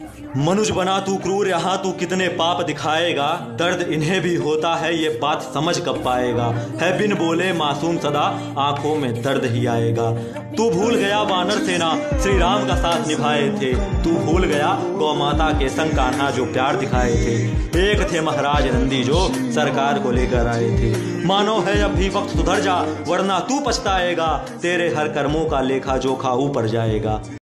मनुज बना तू क्रूर, यहाँ तू कितने पाप दिखाएगा। दर्द इन्हें भी होता है, ये बात समझ कब पाएगा। है बिन बोले मासूम सदा, आंखों में दर्द ही आएगा। तू भूल गया वानर सेना, श्री राम का साथ निभाए थे। तू भूल गया गौ माता के संग कान्हा जो प्यार दिखाए थे। एक थे महाराज नंदी जो सरकार को लेकर आए थे। मानो है अब भी वक्त सुधर जा, वरना तू पछताएगा। तेरे हर कर्मों का लेखा जोखा ऊपर जाएगा।